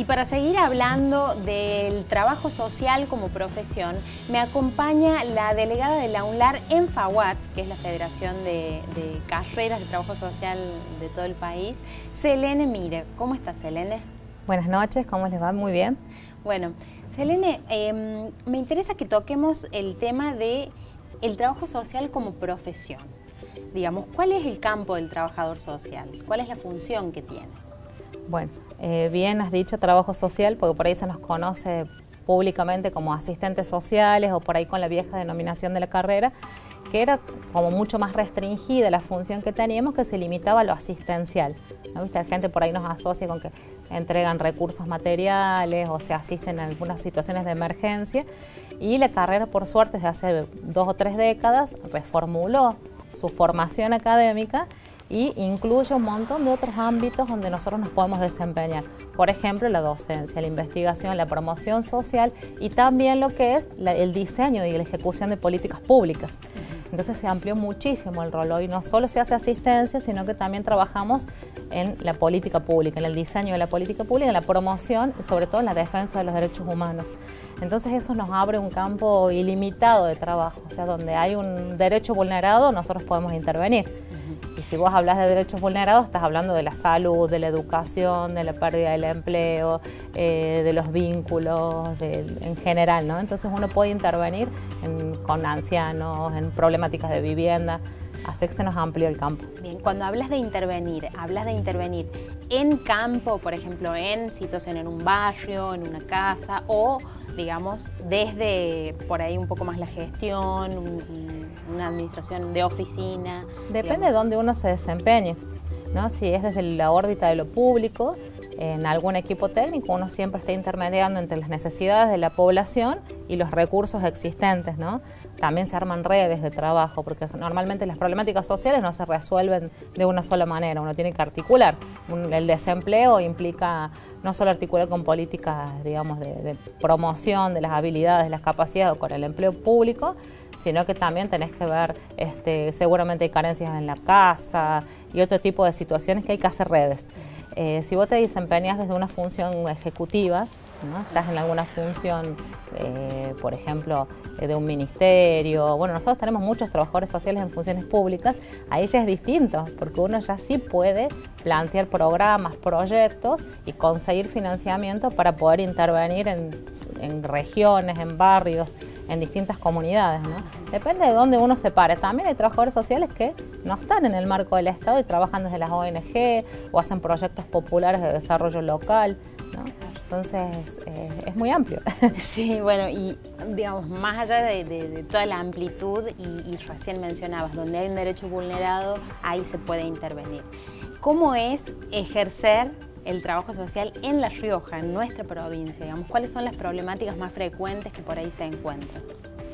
Y para seguir hablando del trabajo social como profesión, me acompaña la delegada de la UNLAR en FAWATS, que es la Federación de Carreras de Trabajo Social de todo el país, Selene Mire. ¿Cómo estás, Selene? Buenas noches, ¿cómo les va? Muy bien. Bueno, Selene, me interesa que toquemos el tema de el trabajo social como profesión. Digamos, ¿cuál es el campo del trabajador social? ¿Cuál es la función que tiene? Bueno, bien has dicho trabajo social, porque por ahí se nos conoce públicamente como asistentes sociales o por ahí con la vieja denominación de la carrera, que era como mucho más restringida la función que teníamos, que se limitaba a lo asistencial, ¿no? ¿Viste? La gente por ahí nos asocia con que entregan recursos materiales o se asisten en algunas situaciones de emergencia, y la carrera, por suerte, desde hace 2 o 3 décadas reformuló su formación académica y incluye un montón de otros ámbitos donde nosotros nos podemos desempeñar. Por ejemplo, la docencia, la investigación, la promoción social y también lo que es el diseño y la ejecución de políticas públicas. Entonces se amplió muchísimo el rol. Hoy no solo se hace asistencia, sino que también trabajamos en la política pública, en el diseño de la política pública, en la promoción y sobre todo en la defensa de los derechos humanos. Entonces eso nos abre un campo ilimitado de trabajo, o sea, donde hay un derecho vulnerado, nosotros podemos intervenir. Y si vos hablas de derechos vulnerados, estás hablando de la salud, de la educación, de la pérdida del empleo, de los vínculos, en general, ¿no? Entonces uno puede intervenir con ancianos, en problemáticas de vivienda, así que se nos amplió el campo. Bien, cuando hablas de intervenir en campo, por ejemplo, en situación en un barrio, en una casa, o digamos, desde por ahí un poco más la gestión, una administración de oficina. Depende digamos. de dónde uno se desempeñe, ¿no? Si es desde la órbita de lo público, en algún equipo técnico, uno siempre está intermediando entre las necesidades de la población y los recursos existentes, ¿no? También se arman redes de trabajo, porque normalmente las problemáticas sociales no se resuelven de una sola manera, uno tiene que articular. El desempleo implica no solo articular con políticas, digamos, de promoción de las habilidades, de las capacidades o con el empleo público, sino que también tenés que ver, seguramente hay carencias en la casa y otro tipo de situaciones que hay que hacer redes. Si vos te desempeñas desde una función ejecutiva, ¿no? Estás en alguna función, por ejemplo, de un ministerio. Bueno, nosotros tenemos muchos trabajadores sociales en funciones públicas, ahí ya es distinto, porque uno ya sí puede plantear programas, proyectos y conseguir financiamiento para poder intervenir en regiones, en barrios, en distintas comunidades, ¿no? Depende de dónde uno se pare. También hay trabajadores sociales que no están en el marco del Estado y trabajan desde las ONG o hacen proyectos populares de desarrollo local, ¿no? Entonces, es muy amplio. Sí, bueno, y digamos, más allá de toda la amplitud, y recién mencionabas, donde hay un derecho vulnerado, ahí se puede intervenir. ¿Cómo es ejercer el trabajo social en La Rioja, en nuestra provincia? Digamos, ¿cuáles son las problemáticas más frecuentes que por ahí se encuentran?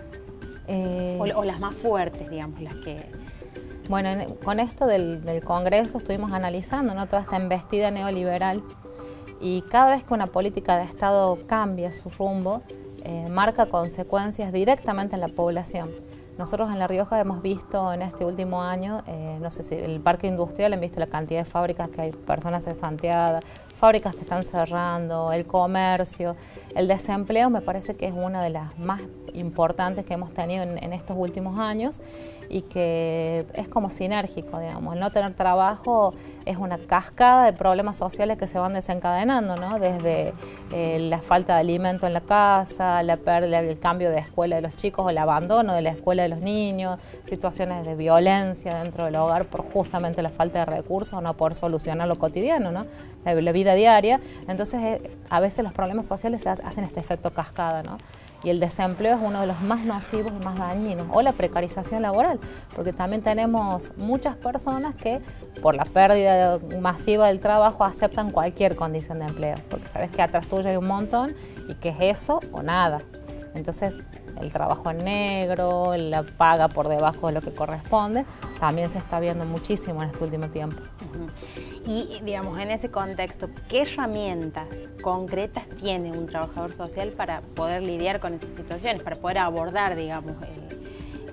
O las más fuertes, digamos, las que... Bueno, con esto del Congreso estuvimos analizando, ¿no?, toda esta embestida neoliberal. Y cada vez que una política de Estado cambia su rumbo, marca consecuencias directamente en la población. Nosotros en La Rioja hemos visto en este último año, no sé si el parque industrial, han visto la cantidad de fábricas que hay, personas cesanteadas, fábricas que están cerrando, el comercio, el desempleo me parece que es una de las más importantes que hemos tenido en estos últimos años y que es como sinérgico, digamos. El no tener trabajo es una cascada de problemas sociales que se van desencadenando, ¿no? Desde la falta de alimento en la casa, la pérdida, el cambio de escuela de los chicos o el abandono de la escuela de los niños, situaciones de violencia dentro del hogar por justamente la falta de recursos, no poder solucionar lo cotidiano, ¿no? La vida diaria. Entonces, a veces los problemas sociales hacen este efecto cascada, ¿no? Y el desempleo es uno de los más nocivos y más dañinos, o la precarización laboral, porque también tenemos muchas personas que por la pérdida masiva del trabajo aceptan cualquier condición de empleo, porque sabes que atrás tuyo hay un montón y que es eso o nada. Entonces el trabajo en negro, la paga por debajo de lo que corresponde, también se está viendo muchísimo en este último tiempo. Y, digamos, en ese contexto, ¿qué herramientas concretas tiene un trabajador social para poder lidiar con esas situaciones, para poder abordar, digamos,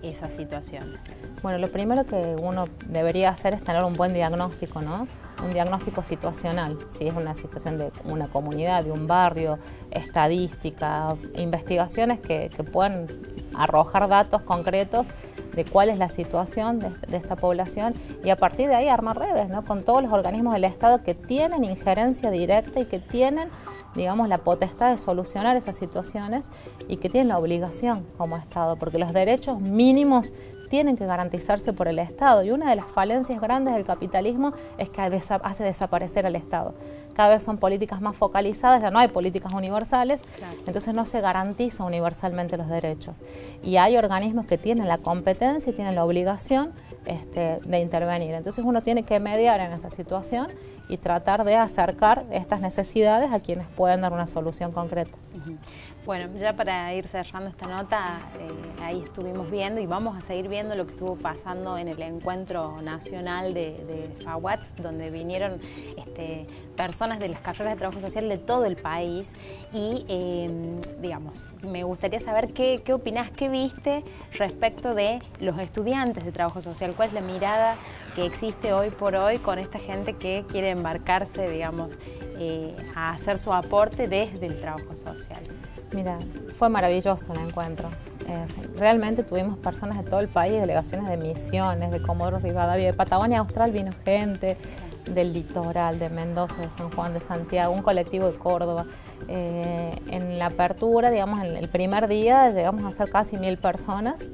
esas situaciones? Bueno, lo primero que uno debería hacer es tener un buen diagnóstico, ¿no? Un diagnóstico situacional, si es una situación de una comunidad, de un barrio, estadística, investigaciones que puedan arrojar datos concretos de cuál es la situación de esta población y a partir de ahí armar redes, ¿no? Con todos los organismos del Estado que tienen injerencia directa y que tienen, digamos, la potestad de solucionar esas situaciones y que tienen la obligación como Estado, porque los derechos mínimos tienen que garantizarse por el Estado y una de las falencias grandes del capitalismo es que hace desaparecer al Estado. Cada vez son políticas más focalizadas, ya no hay políticas universales, claro. Entonces no se garantiza universalmente los derechos. Y hay organismos que tienen la competencia y tienen la obligación de intervenir. Entonces uno tiene que mediar en esa situación y tratar de acercar estas necesidades a quienes pueden dar una solución concreta. Bueno, ya para ir cerrando esta nota, ahí estuvimos viendo y vamos a seguir viendo lo que estuvo pasando en el encuentro nacional de FAWATS, donde vinieron personas de las carreras de trabajo social de todo el país y, digamos, me gustaría saber qué opinás, qué viste respecto de los estudiantes de trabajo social, cuál es la mirada que existe hoy por hoy con esta gente que quiere embarcarse, digamos, a hacer su aporte desde el trabajo social. Mira, fue maravilloso el encuentro. Realmente tuvimos personas de todo el país, delegaciones de Misiones, de Comodoro Rivadavia, de Patagonia Austral vino gente, del litoral, de Mendoza, de San Juan, de Santiago, un colectivo de Córdoba. En la apertura, digamos, en el primer día llegamos a ser casi 1000 personas.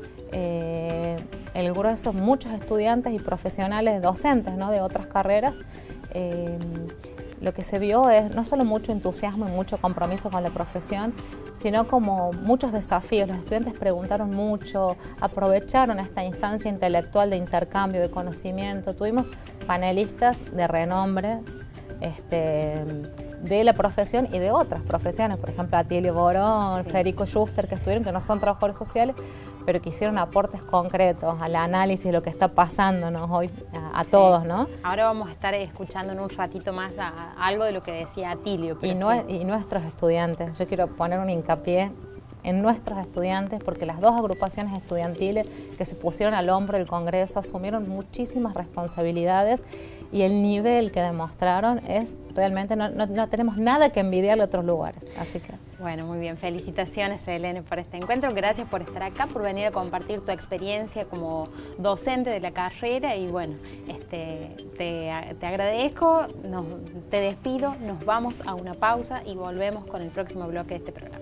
El grueso, muchos estudiantes y profesionales docentes, ¿no?, de otras carreras. Lo que se vio es no solo mucho entusiasmo y mucho compromiso con la profesión, sino como muchos desafíos. Los estudiantes preguntaron mucho, aprovecharon esta instancia intelectual de intercambio, de conocimiento. Tuvimos panelistas de renombre de la profesión y de otras profesiones, por ejemplo Atilio Borón, sí. Federico Schuster, que estuvieron, que no son trabajadores sociales, pero que hicieron aportes concretos al análisis de lo que está pasándonos hoy a sí. Todos, ¿no? Ahora vamos a estar escuchando en un ratito más algo de lo que decía Atilio. Pero y nuestros estudiantes, yo quiero poner un hincapié en nuestros estudiantes, porque las dos agrupaciones estudiantiles que se pusieron al hombro del Congreso asumieron muchísimas responsabilidades y el nivel que demostraron es realmente, no tenemos nada que envidiarle a otros lugares. Así que... Bueno, muy bien. Felicitaciones, Helene, por este encuentro. Gracias por estar acá, por venir a compartir tu experiencia como docente de la carrera y bueno, te agradezco, te despido, nos vamos a una pausa y volvemos con el próximo bloque de este programa.